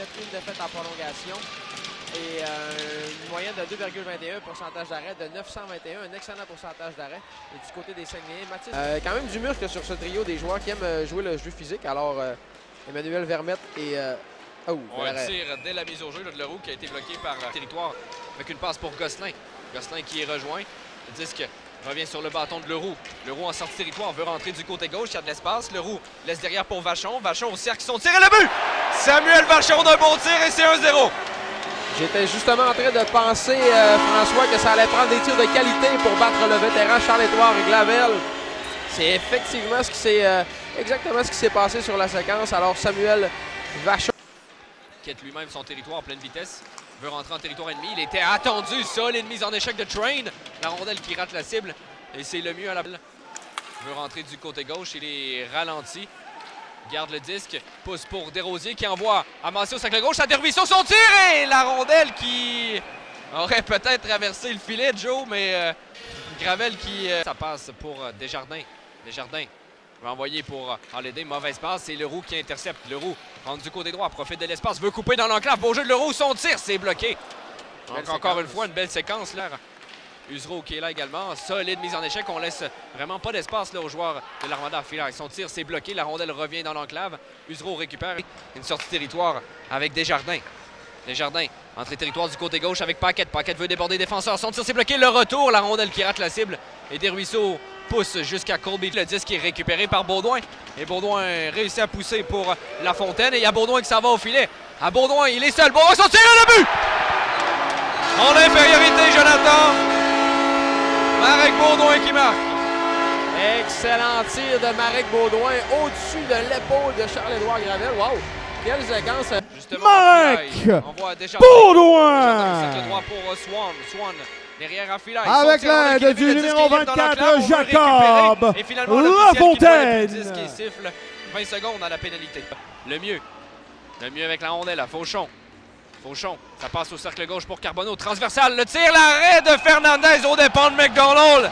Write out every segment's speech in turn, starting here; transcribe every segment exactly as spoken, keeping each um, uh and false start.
défaites, une défaite en prolongation. Et euh, une moyenne de deux virgule vingt et un pourcentage d'arrêt, de neuf cent vingt et un, un excellent pourcentage d'arrêt. Et du côté des Saguenayens, Mathis, euh, quand même du muscle sur ce trio, des joueurs qui aiment jouer le jeu physique. Alors, euh, Emmanuel Vermette et... Euh, oh, on tire dès la mise au jeu là, de Leroux qui a été bloqué par le territoire avec une passe pour Gosselin. Gosselin qui est rejoint. Le disque revient sur le bâton de Leroux. Leroux en sortie territoire veut rentrer du côté gauche. Il y a de l'espace. Leroux laisse derrière pour Vachon. Vachon au cercle, son tir et le but! Samuel Vachon d'un bon tir et c'est un zéro. J'étais justement en train de penser, euh, François, que ça allait prendre des tirs de qualité pour battre le vétéran Charles-Édouard Glavel. C'est effectivement ce qui s'est euh, exactement ce qui s'est passé sur la séquence. Alors Samuel Vachon quitte lui-même son territoire en pleine vitesse. Veut rentrer en territoire ennemi. Il était attendu. Solide mise en échec de Train. La rondelle qui rate la cible. Et c'est le mieux à la balle. Veut rentrer du côté gauche. Il est ralenti. Garde le disque. Pousse pour Desrosiers qui envoie Amancio au cercle gauche. Ça déroule sur son tir. Et la rondelle qui aurait peut-être traversé le filet, Joe. Mais euh, Gravel qui... Euh, ça passe pour euh, Desjardins. Desjardins va envoyer pour Holiday. Mauvaise passe. C'est Leroux qui intercepte. Leroux rentre du côté droit. Profite de l'espace. Veut couper dans l'enclave. Beau jeu de Leroux. Son tir. C'est bloqué. Donc encore une fois, une belle séquence là. Usereau qui est là également. Solide mise en échec. On laisse vraiment pas d'espace aux joueurs de l'Armada à filer. Son tir, c'est bloqué. La rondelle revient dans l'enclave. Usereau récupère une sortie territoire avec Desjardins. Desjardins, entrée territoire du côté gauche avec Paquette. Paquette veut déborder défenseur. Son tir, c'est bloqué. Le retour. La rondelle qui rate la cible. Et Desruisseaux pousse jusqu'à Colby. Le disque est récupéré par Baudouin. Et Baudouin réussit à pousser pour Lafontaine. Et il y a Baudouin qui s'en va au filet. À Baudouin, il est seul. Baudouin, son tir et le but! En infériorité, Jonathan. Marek Baudouin qui marque. Excellent tir de Marek Baudouin au-dessus de l'épaule de Charles-Édouard Gravel. Wow! Quelle séquence! Justement, Marek Baudouin! Cercle droit pour Swan. Swan derrière Affilaï. Avec l'aide du numéro vingt-quatre, Jacob et finalement, Lafontaine. Qui qui siffle vingt secondes à la pénalité. Le mieux. Le mieux avec la rondelle à Fauchon. Fauchon, ça passe au cercle gauche pour Carbonneau. Transversal, le tir, l'arrêt de Fernandez au dépend de McDonald.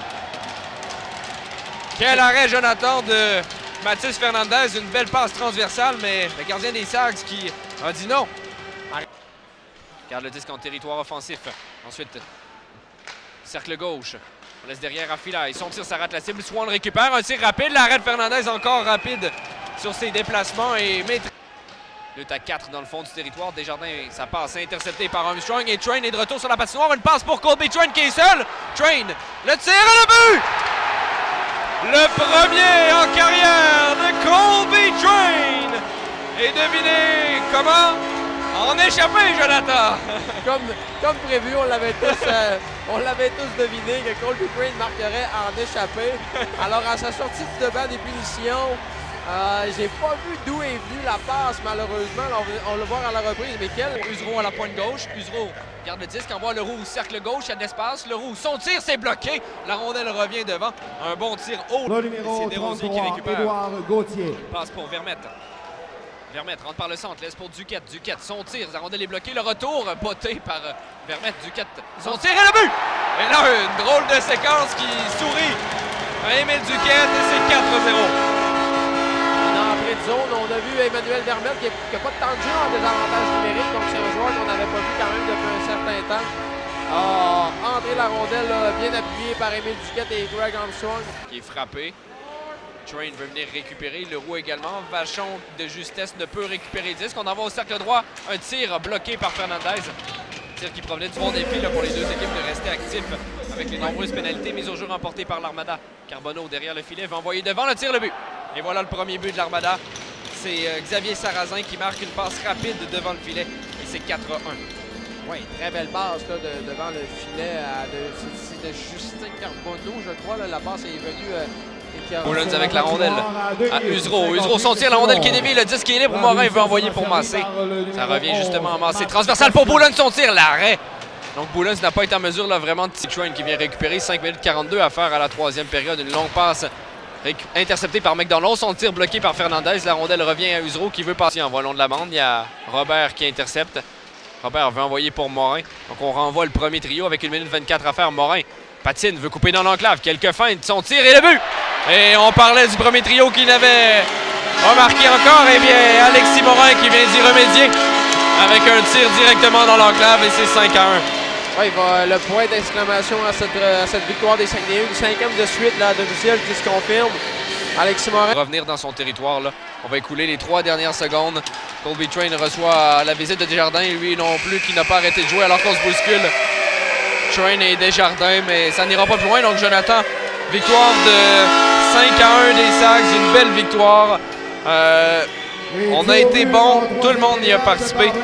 Quel arrêt, Jonathan, de Mathis Fernandez. Une belle passe transversale, mais le gardien des Sags qui a dit non. Garde le disque en territoire offensif. Ensuite, cercle gauche. On laisse derrière Affilaï. Son tir, ça rate la cible. Swan récupère. Un tir rapide. L'arrêt de Fernandez encore rapide sur ses déplacements et maîtrise. Lutte à quatre dans le fond du territoire. Desjardins, ça passe intercepté par Armstrong et Train est de retour sur la patinoire. Une passe pour Colby Train qui est seul. Train, le tir et le but! Le premier en carrière de Colby Train. Et devinez comment en échapper, Jonathan. comme, comme prévu, on l'avait tous, euh, on l'avait tous deviné que Colby Train marquerait en échappé. Alors à sa sortie du banc des punitions, Euh, j'ai pas vu d'où est venue la passe, malheureusement. On, on le voit à la reprise, mais quel... Usereau à la pointe gauche. Usereau garde le disque, envoie Leroux au cercle gauche. Il y a de l'espace. Leroux, son tir, c'est bloqué. La rondelle revient devant. Un bon tir haut. Le numéro Desrosiers qui récupère. Édouard Gauthier. Passe pour Vermette. Vermette rentre par le centre, laisse pour Duquette. Duquette, son tir, la rondelle est bloquée. Le retour, botté par Vermette. Duquette, son tir et le but! Et là, une drôle de séquence qui sourit à Émile Duquette et c'est quatre zéro. De zone, on a vu Emmanuel Vermette qui n'a pas de temps de jeu en désavantage numérique, donc c'est un joueur qu'on n'avait pas vu quand même depuis un certain temps. Ah, entrée la rondelle là, bien appuyée par Émile Duquette et Greg Armstrong. Qui est frappé. Train veut venir récupérer, Leroux également. Vachon de justesse ne peut récupérer le disque. On envoie au cercle droit, un tir bloqué par Fernandez. Tir qui provenait du bon défi là, pour les deux équipes de rester actifs avec les nombreuses pénalités mises au jeu remportées par l'Armada. Carbonneau derrière le filet va envoyer devant le tir, le but. Et voilà le premier but de l'Armada. C'est euh, Xavier Sarrazin qui marque une passe rapide devant le filet. Et c'est quatre un. Oui, très belle passe là, de, devant le filet. C'est de, de Justin Carbonneau, je crois. Là, la passe est venue... Euh, Boulons avec la rondelle à Usereau. Usereau son tir, la rondelle qui dévie, le disque qui est libre. Morin veut envoyer pour Massé. Ça revient justement à Massé. Transversal pour Boulons, son tir, l'arrêt. Donc Boulons n'a pas été en mesure là, vraiment de Train qui vient récupérer. cinq minutes quarante-deux à faire à la troisième période. Une longue passe interceptée par McDonald. Son tir bloqué par Fernandez. La rondelle revient à Usereau qui veut passer en volant de la bande. Il y a Robert qui intercepte. Robert veut envoyer pour Morin. Donc on renvoie le premier trio avec une minute vingt-quatre à faire. Morin patine, veut couper dans l'enclave. Quelques feintes, son tir et le but! Et on parlait du premier trio qui n'avait pas marqué encore. Eh bien, Alexis Morin qui vient d'y remédier avec un tir directement dans l'enclave et c'est cinq à un. Ouais, il va le point d'exclamation à cette, à cette victoire des Saguenayens. Une cinquième de suite là, à domicile qui se confirme. Alexis Morin. Revenir dans son territoire, là. On va écouler les trois dernières secondes. Colby Train reçoit la visite de Desjardins, lui non plus, qui n'a pas arrêté de jouer alors qu'on se bouscule. Train et Desjardins, mais ça n'ira pas plus loin. Donc Jonathan, victoire de cinq à un des Sags, une belle victoire. Euh, on a été bon, tout le monde y a participé.